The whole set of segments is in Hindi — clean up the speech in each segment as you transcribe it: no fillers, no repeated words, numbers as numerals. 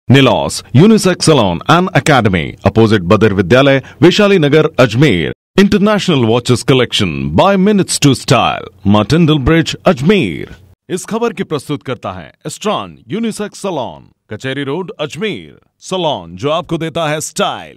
Nilos Unisex Salon and Academy, opposite Badr Vidyalay, Vaishali Nagar, Ajmer. International Watches Collection by Minutes to Style, Martindale Bridge, Ajmer. इस खबर की प्रस्तुत करता है Strawn unisex salon, Kachahri road, Ajmer. Salon जो आपको देता है स्टाइल।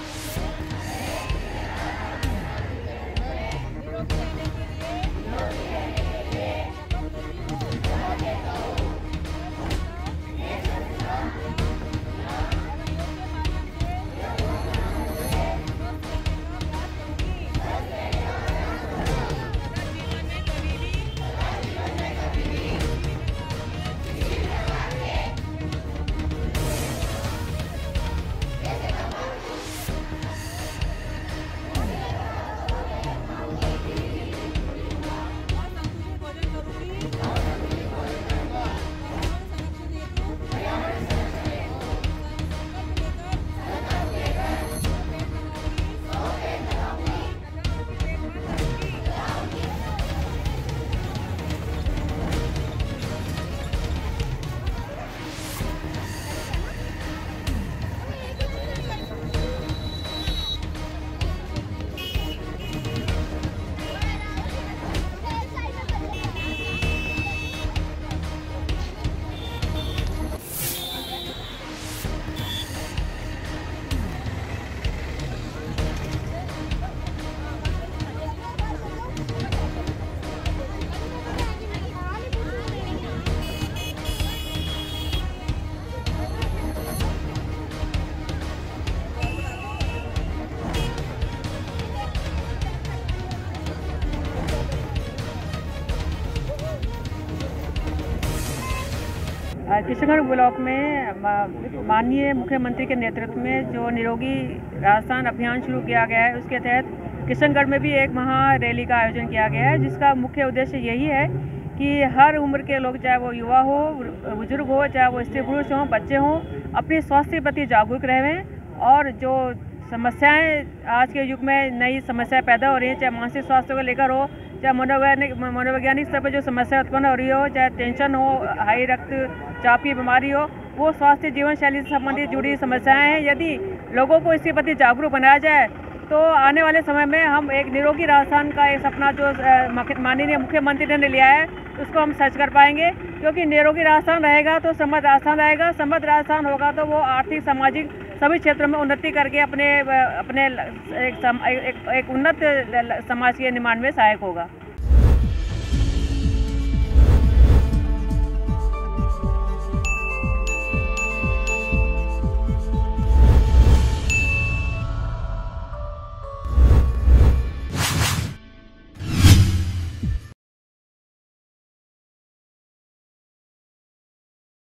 किशनगढ़ ब्लॉक में माननीय मुख्यमंत्री के नेतृत्व में जो निरोगी राजस्थान अभियान शुरू किया गया है, उसके तहत किशनगढ़ में भी एक महा रैली का आयोजन किया गया है, जिसका मुख्य उद्देश्य यही है कि हर उम्र के लोग, चाहे वो युवा हो, बुजुर्ग हो, चाहे वो स्त्री पुरुष हों, बच्चे हों, अपने स्वास्थ्य के प्रति जागरूक रहें। और जो समस्याएं आज के युग में नई समस्याएं पैदा हो रही हैं, चाहे मानसिक स्वास्थ्य को लेकर हो, चाहे मनोवैज्ञानिक स्तर पर जो समस्या उत्पन्न हो रही हो, चाहे टेंशन हो, हाई रक्तचाप की बीमारी हो, वो स्वास्थ्य जीवन शैली से संबंधित जुड़ी समस्याएं हैं। यदि लोगों को इसके प्रति जागरूक बनाया जाए तो आने वाले समय में हम एक निरोगी राजस्थान का एक सपना जो माननीय मुख्यमंत्री ने लिया है, उसको हम सच कर पाएंगे। क्योंकि निरोगी राजस्थान रहेगा तो समृद्ध राजस्थान रहेगा, समृद्ध राजस्थान होगा तो वो आर्थिक, सामाजिक सभी क्षेत्रों में उन्नति करके अपने एक उन्नत समाज के निर्माण में सहायक होगा।